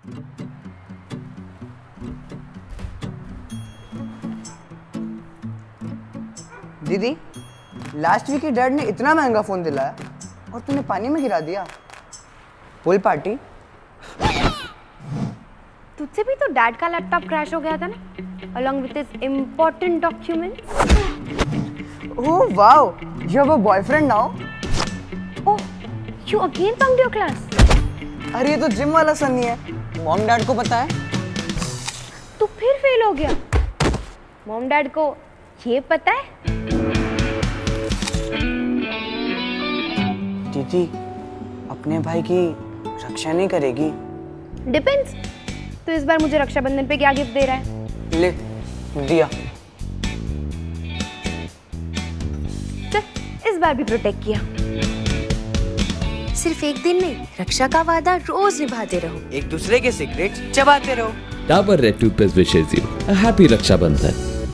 दीदी, last week dad ने इतना महंगा फोन दिलाया और तूने पानी में गिरा दिया। Pool party. तुझसे भी तो डैड का लैपटॉप क्रैश हो गया था ना, along with his important documents. Oh wow, you have a boyfriend now? Oh, you again bunked your class? अरे ये तो जिम वाला सनी है। मॉम डैड को पता है? तू फिर फेल हो गया। मॉम डैड को ये पता है? दीदी, अपने भाई की रक्षा नहीं करेगी? Depends. तो इस बार मुझे रक्षाबंधन पे क्या गिफ्ट दे रहा है? ले, दिया। चल, इस बार भी प्रोटेक्ट किया। सिर्फ एक दिन नहीं, रक्षा का वादा रोज निभाते रहो। एक दूसरे के सीक्रेट्स चबाते रहो। डाबर रेड टूथपेस्ट विशेष यू अ हैप्पी रक्षाबंधन।